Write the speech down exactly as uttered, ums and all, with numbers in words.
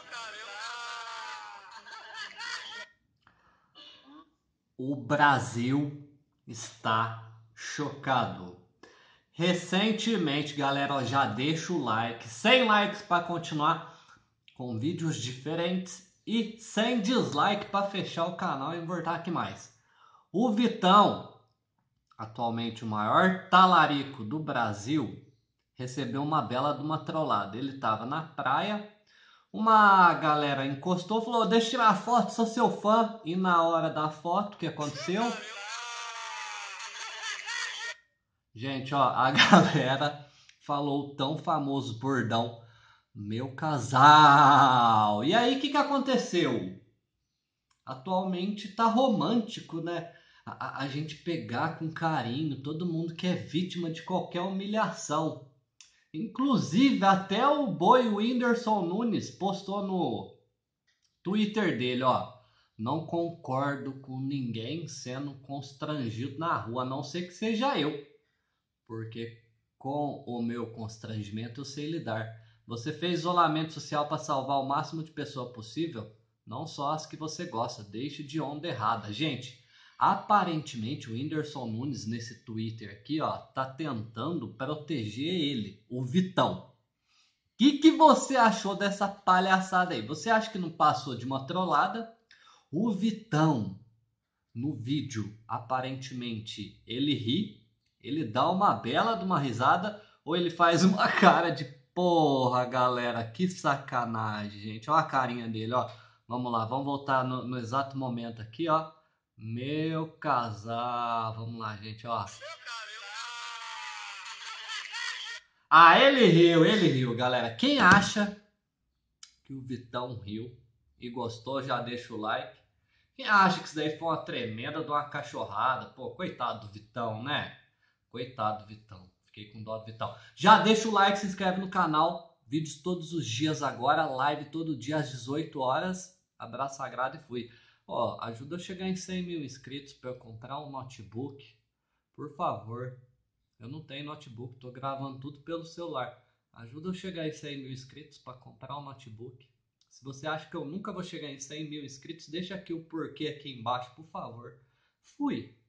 O Brasil está chocado. Recentemente, galera, ó, já deixa o like, cem likes para continuar com vídeos diferentes e cem dislike para fechar o canal e voltar aqui mais. O Vitão, atualmente o maior talarico do Brasil, recebeu uma bela de uma trollada. Ele estava na praia, uma galera encostou e falou: deixa eu tirar a foto, sou seu fã. E na hora da foto, o que aconteceu? Gente, ó, a galera falou o tão famoso bordão: meu casal. E aí, o que, que aconteceu? Atualmente tá romântico, né? A, a, a gente pegar com carinho todo mundo que é vítima de qualquer humilhação. Inclusive, até o boy Whindersson Nunes postou no Twitter dele, ó: não concordo com ninguém sendo constrangido na rua, a não ser que seja eu. Porque com o meu constrangimento eu sei lidar. Você fez isolamento social para salvar o máximo de pessoa possível? Não só as que você gosta, deixe de onda errada. Gente, aparentemente o Whindersson Nunes nesse Twitter aqui, ó, tá tentando proteger ele, o Vitão. O que, que você achou dessa palhaçada aí? Você acha que não passou de uma trollada? O Vitão, no vídeo, aparentemente, ele ri, ele dá uma bela de uma risada, ou ele faz uma cara de porra, galera, que sacanagem, gente. Olha a carinha dele, ó. Vamos lá, vamos voltar no, no exato momento aqui, ó. Meu casal, vamos lá, gente, ó. Ah, ele riu, ele riu, galera. Quem acha que o Vitão riu e gostou, já deixa o like. Quem acha que isso daí foi uma tremenda de uma cachorrada? Pô, coitado do Vitão, né? Coitado do Vitão. Fiquei com dó do Vitão. Já deixa o like, se inscreve no canal. Vídeos todos os dias agora. Live todo dia às dezoito horas. Abraço sagrado e fui. Ó, ajuda eu a chegar em cem mil inscritos para eu comprar um notebook. Por favor. Eu não tenho notebook. Tô gravando tudo pelo celular. Ajuda eu a chegar em cem mil inscritos para comprar um notebook. Se você acha que eu nunca vou chegar em cem mil inscritos, deixa aqui o porquê aqui embaixo, por favor. Fui!